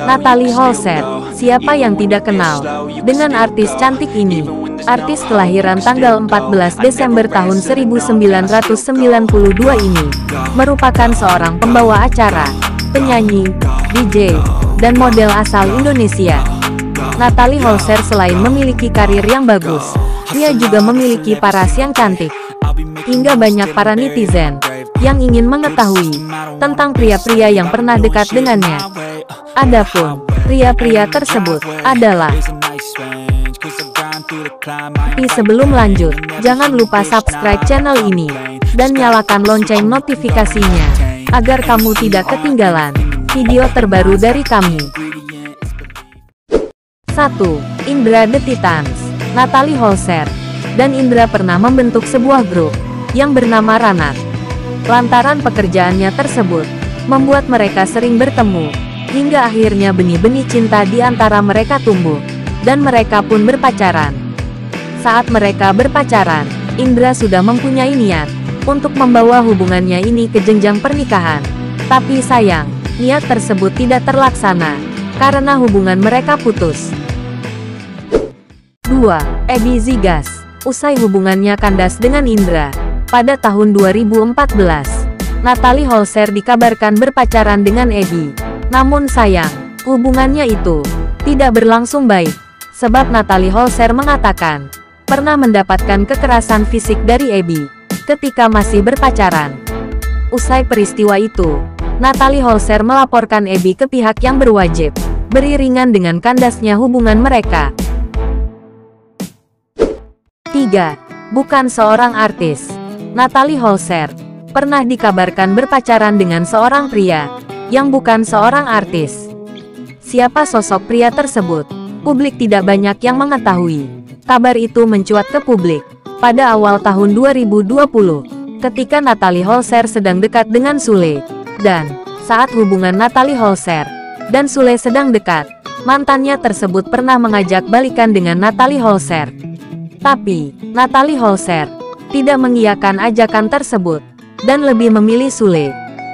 Natalie Holzer, siapa yang tidak kenal dengan artis cantik ini? Artis kelahiran tanggal 14 Desember tahun 1992 ini merupakan seorang pembawa acara, penyanyi, DJ, dan model asal Indonesia. Natalie Holzer selain memiliki karir yang bagus, dia juga memiliki paras yang cantik. Hingga banyak para netizen yang ingin mengetahui tentang pria-pria yang pernah dekat dengannya. Adapun pria-pria tersebut adalah. Tapi sebelum lanjut, jangan lupa subscribe channel ini dan nyalakan lonceng notifikasinya agar kamu tidak ketinggalan video terbaru dari kami. 1. Indra The Titans. Natalie Holzer dan Indra pernah membentuk sebuah grup yang bernama Ranat. Lantaran pekerjaannya tersebut membuat mereka sering bertemu, hingga akhirnya benih-benih cinta di antara mereka tumbuh, dan mereka pun berpacaran. Saat mereka berpacaran, Indra sudah mempunyai niat untuk membawa hubungannya ini ke jenjang pernikahan. Tapi sayang, niat tersebut tidak terlaksana, karena hubungan mereka putus. 2. Eby Zigas. Usai hubungannya kandas dengan Indra pada tahun 2014, Natalie Holzer dikabarkan berpacaran dengan Eby. Namun sayang, hubungannya itu tidak berlangsung baik, sebab Natalie Holzer mengatakan pernah mendapatkan kekerasan fisik dari Eby ketika masih berpacaran. Usai peristiwa itu, Natalie Holzer melaporkan Eby ke pihak yang berwajib, beriringan dengan kandasnya hubungan mereka. 3. Bukan seorang artis. Natalie Holzer pernah dikabarkan berpacaran dengan seorang pria yang bukan seorang artis. Siapa sosok pria tersebut? Publik tidak banyak yang mengetahui. Kabar itu mencuat ke publik pada awal tahun 2020, ketika Natalie Holzer sedang dekat dengan Sule. Dan saat hubungan Natalie Holzer dan Sule sedang dekat, mantannya tersebut pernah mengajak balikan dengan Natalie Holzer. Tapi Natalie Holzer tidak mengiyakan ajakan tersebut dan lebih memilih Sule.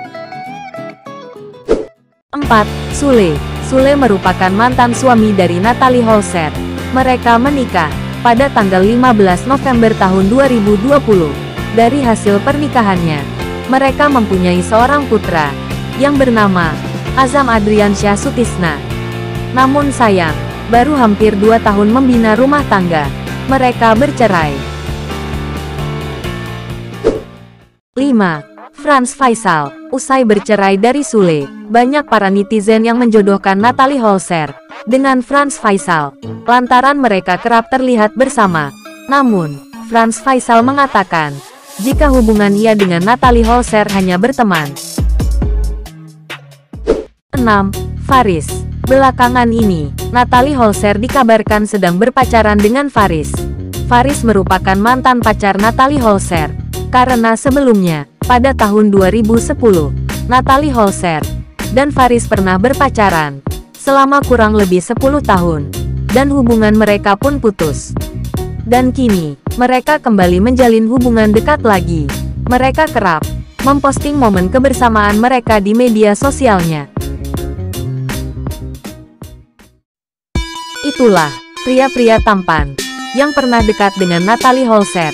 4. Sule. Sule merupakan mantan suami dari Natalie Holzer. Mereka menikah pada tanggal 15 November tahun 2020. Dari hasil pernikahannya, mereka mempunyai seorang putra yang bernama Azam Adriansyah Sutisna. Namun sayang, baru hampir 2 tahun membina rumah tangga, mereka bercerai. 5. Frans Faisal. Usai bercerai dari Sule, banyak para netizen yang menjodohkan Natalie Holzer dengan Frans Faisal, lantaran mereka kerap terlihat bersama. Namun, Frans Faisal mengatakan, jika hubungan ia dengan Natalie Holzer hanya berteman. 6. Faris. Belakangan ini, Natalie Holzer dikabarkan sedang berpacaran dengan Faris. Faris merupakan mantan pacar Natalie Holzer, karena sebelumnya, pada tahun 2010, Natalie Holzer dan Faris pernah berpacaran selama kurang lebih 10 tahun, dan hubungan mereka pun putus. Dan kini, mereka kembali menjalin hubungan dekat lagi. Mereka kerap memposting momen kebersamaan mereka di media sosialnya. Itulah pria-pria tampan yang pernah dekat dengan Natalie Holzer.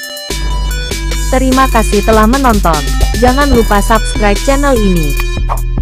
Terima kasih telah menonton. Jangan lupa subscribe channel ini.